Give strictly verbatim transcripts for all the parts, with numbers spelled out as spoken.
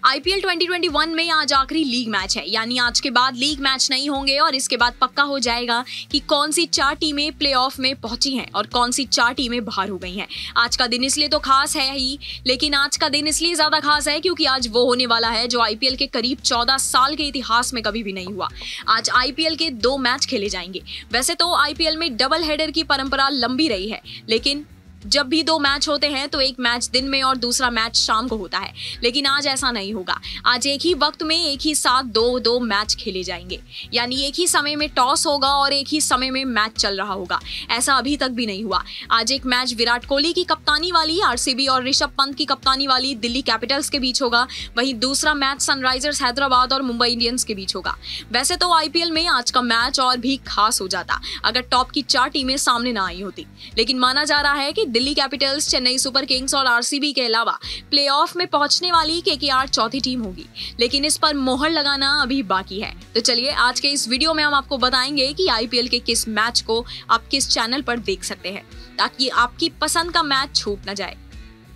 IPL twenty twenty one में आज आखिरी लीग मैच है, यानी आज के बाद लीग मैच नहीं होंगे और इसके बाद पक्का हो जाएगा कि कौन सी चार टीमें प्लेऑफ में पहुंची हैं और कौन सी चार टीमें बाहर हो गई हैं। आज का दिन इसलिए तो खास है ही, लेकिन आज का दिन इसलिए ज्यादा खास है क्योंकि आज वो होने वाला है जो आईपीएल के करीब चौदह साल के इतिहास में कभी भी नहीं हुआ। आज आईपीएल के दो मैच खेले जाएंगे। वैसे तो आईपीएल में डबल हेडर की परंपरा लंबी रही है, लेकिन जब भी दो मैच होते हैं तो एक मैच दिन में और दूसरा मैच शाम को होता है, लेकिन आज ऐसा नहीं होगा। आज एक ही वक्त में एक ही साथ दो दो मैच खेले जाएंगे, यानी एक ही समय में टॉस होगा और एक ही समय में मैच चल रहा होगा। ऐसा अभी तक भी नहीं हुआ। आज एक मैच विराट कोहली की कप्तानी वाली आरसीबी और ऋषभ पंत की कप्तानी वाली दिल्ली कैपिटल्स के बीच होगा, वहीं दूसरा मैच सनराइजर्स हैदराबाद और मुंबई इंडियंस के बीच होगा। वैसे तो आईपीएल में आज का मैच और भी खास हो जाता अगर टॉप की चार टीमें सामने ना आई होती, लेकिन माना जा रहा है कि Delhi Capitals, Chennai Super Kings और आरसीबी के अलावा प्लेऑफ में पहुंचने वाली केकेआर चौथी टीम होगी, लेकिन इस पर मोहर लगाना अभी बाकी है। तो चलिए आज के इस वीडियो में हम आपको बताएंगे कि आईपीएल के किस मैच को आप किस चैनल पर देख सकते हैं ताकि आपकी पसंद का मैच छूट न जाए।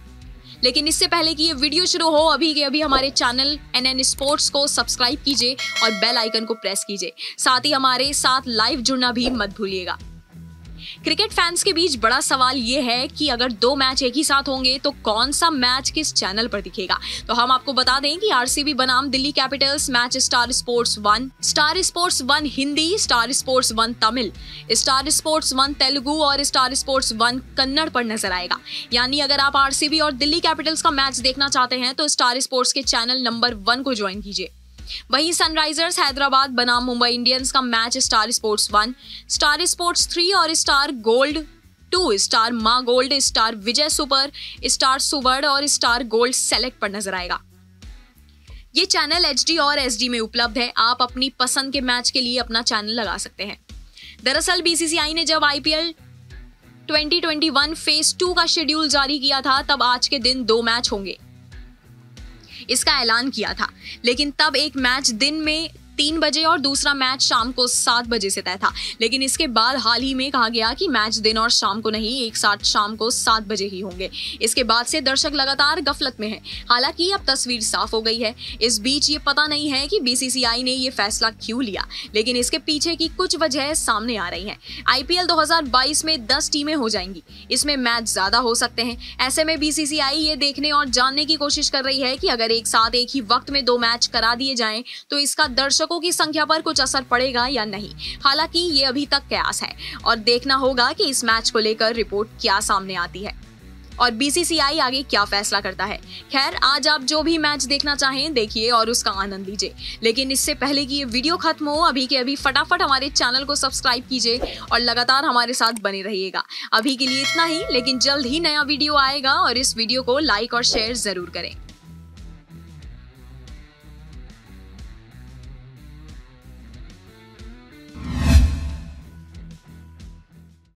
लेकिन इससे पहले कि ये वीडियो शुरू हो, अभी के अभी हमारे चैनल एनएन स्पोर्ट्स को सब्सक्राइब कीजिए और बेल आइकन को प्रेस कीजिए। साथ ही हमारे साथ लाइव जुड़ना भी मत भूलिएगा। क्रिकेट फैंस के बीच बड़ा सवाल ये है कि अगर दो मैच एक ही साथ होंगे तो कौन सा मैच किस चैनल पर दिखेगा। तो हम आपको बता दें कि आरसीबी बनाम Delhi Capitals match Star Sports one, Star Sports one Hindi, Star Sports one Tamil, Star Sports one Telugu और स्टार स्पोर्ट्स वन कन्नड़ पर नजर आएगा। यानी अगर आप आरसीबी और दिल्ली कैपिटल्स का मैच देखना चाहते हैं तो स्टार स्पोर्ट्स के चैनल नंबर वन को ज्वाइन कीजिए। वहीं सनराइजर्स हैदराबाद बनाम मुंबई इंडियंस का match Star Sports one, Star Sports three और Star Gold two, Star Maa Gold, Star Vijay Super, Star Suvarna और स्टार गोल्ड सेलेक्ट पर नजर आएगा। ये चैनल एचडी और एसडी में उपलब्ध है। आप अपनी पसंद के मैच के लिए अपना चैनल लगा सकते हैं। दरअसल बीसीसीआई ने जब IPL twenty twenty one phase two का शेड्यूल जारी किया था तब आज के दिन दो मैच होंगे इसका ऐलान किया था, लेकिन तब एक मैच दिन में तीन बजे और दूसरा मैच शाम को सात बजे से तय था। लेकिन इसके बाद हाल ही में कहा गया कि मैच दिन और शाम को नहीं, एक साथ शाम को सात बजे ही होंगे। इसके बाद से दर्शक लगातार गफलत में हैं। हालांकि अब तस्वीर साफ हो गई है। इस बीच ये पता नहीं है कि बीसीसीआई ने ये फैसला क्यों लिया, लेकिन इसके पीछे की कुछ वजह सामने आ रही हैं। आईपीएल दो हज़ार बाईस में दस टीमें हो जाएंगी। इसमें मैच ज्यादा हो सकते हैं। ऐसे में बीसीसीआई ये देखने और जानने की कोशिश कर रही है कि अगर एक साथ एक ही वक्त में दो मैच करा दिए जाएं तो इसका दर्शक की संख्या पर कुछ असर पड़ेगा या नहीं। हालांकि ये अभी तक कयास है और देखना होगा कि इस मैच को लेकर रिपोर्ट क्या सामने आती है और बीसीसीआई आगे क्या फैसला करता है। खैर, आज आप जो भी मैच देखना चाहें देखिए और उसका आनंद लीजिए, लेकिन इससे पहले कि ये वीडियो खत्म हो, अभी के अभी फटाफट हमारे चैनल को सब्सक्राइब कीजिए और लगातार हमारे साथ बने रहिएगा। अभी के लिए इतना ही, लेकिन जल्द ही नया वीडियो आएगा और इस वीडियो को लाइक और शेयर जरूर करें।